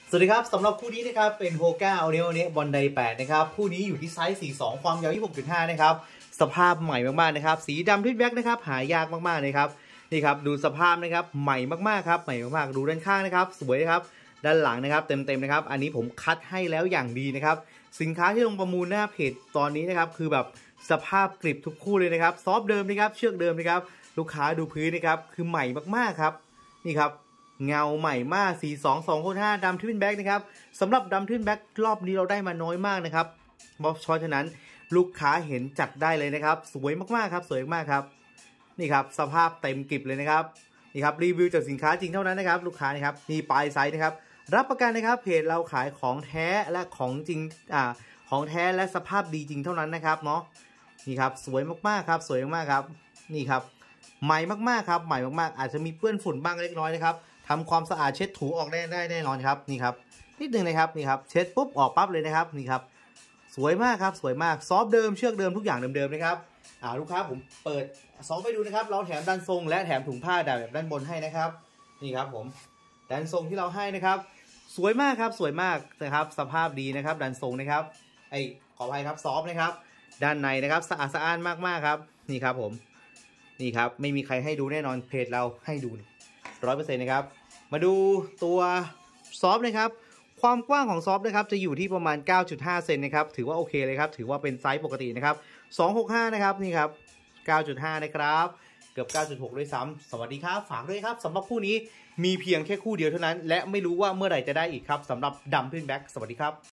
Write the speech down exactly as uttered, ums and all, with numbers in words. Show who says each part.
Speaker 1: สวัสดีครับสำหรับคู่นี้นะครับเป็นโฮก้าเอาเนโอเนบอลไดแปดนะครับคู่นี้อยู่ที่ไซส์สี่สิบสองความยาวยี่สิบหกจุดห้านะครับสภาพใหม่มากๆนะครับสีดำทิดแบ็กนะครับหายากมากๆเลยครับนี่ครับดูสภาพนะครับใหม่มากๆครับใหม่มากๆดูด้านข้างนะครับสวยนะครับด้านหลังนะครับเต็มๆนะครับอันนี้ผมคัดให้แล้วอย่างดีนะครับสินค้าที่ลงประมูลหน้าเพจตอนนี้นะครับคือแบบสภาพกริบทุกคู่เลยนะครับซอฟเดิมนะครับเชือกเดิมนะครับลูกค้าดูพื้นนะครับคือใหม่มากๆครับนี่ครับเงาใหม่มากสี่ สอง สอง ห้าดำทวินแบ็กนะครับสำหรับดำทวินแบ็กรอบนี้เราได้มาน้อยมากนะครับเพราะฉะนั้นลูกค้าเห็นจัดได้เลยนะครับสวยมากๆครับสวยมากครับนี่ครับสภาพเต็มกริบเลยนะครับนี่ครับรีวิวจากสินค้าจริงเท่านั้นนะครับลูกค้านะครับมีปลายไซส์นะครับรับประกันนะครับเพจเราขายของแท้และของจริงอ่าของแท้และสภาพดีจริงเท่านั้นนะครับเนาะนี่ครับสวยมากๆครับสวยมากๆครับนี่ครับใหม่มากๆครับใหม่มากๆอาจจะมีเปื้อนฝุ่นบ้างเล็กน้อยนะครับทำความสะอาดเช็ดถูออกได้ได้แน่นอนครับนี่ครับนิดนึงนะครับนี่ครับเช็ดปุ๊บออกปั๊บเลยนะครับนี่ครับสวยมากครับสวยมากซอฟเดิมเชือกเดิมทุกอย่างเดิมๆนะครับอ่าลูกค้าผมเปิดซอฟไปดูนะครับเราแถมดันทรงและแถมถุงผ้าแบบด้านบนให้นะครับนี่ครับผมดันทรงที่เราให้นะครับสวยมากครับสวยมากนะครับสภาพดีนะครับดันทรงนะครับไอขออภัยครับซอฟนะครับด้านในนะครับสะอาดสะอ้านมากๆครับนี่ครับผมนี่ครับไม่มีใครให้ดูแน่นอนเพจเราให้ดูร้อยเปอร์เซ็นต์นะครับมาดูตัวซอฟนะครับความกว้างของซอฟนะครับจะอยู่ที่ประมาณ เก้าจุดห้า เซนนะครับถือว่าโอเคเลยครับถือว่าเป็นไซส์ปกตินะครับสองหกห้านะครับนี่ครับ เก้าจุดห้า นะครับเกือบ เก้าจุดหก ด้วยซ้ำสวัสดีครับฝากด้วยครับสำหรับคู่นี้มีเพียงแค่คู่เดียวเท่านั้นและไม่รู้ว่าเมื่อไหร่จะได้อีกครับสำหรับดัมพินแบ็กสวัสดีครับ